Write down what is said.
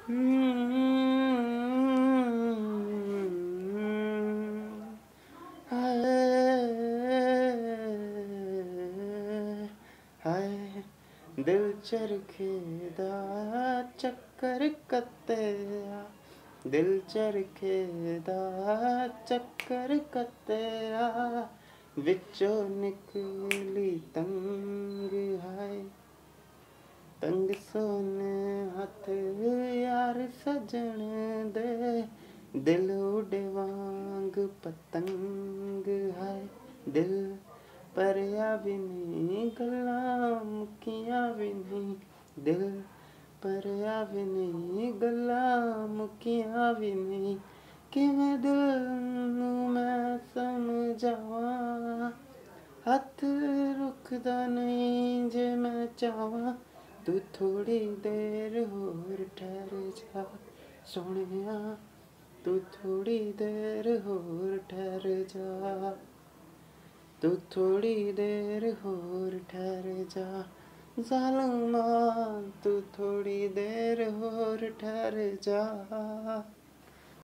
हाय दिल चरखे दा चक्कर कतेया, दिल चरखे दा चक्कर कतेया, विचो निकली तंग हाय। तंग सोने हथ यार सजन दे, दिल उड़े वांग पतंग हाय। दिल परया भी नहीं गल्लां मुक्कियां भी नहीं, दिल परया भी नहीं गल्लां मुक्कियां भी नहीं। किवें दिल नूं मैं समझावां, हथ रुकदा नहीं जे मैं चाहवां। तू थोड़ी देर होर ठहर जा सोहणिया, तू थोड़ी देर होर ठहर जा, तू थोड़ी देर होर ठहर जा ज़ालिमा, तू थोड़ी देर होर ठहर जा।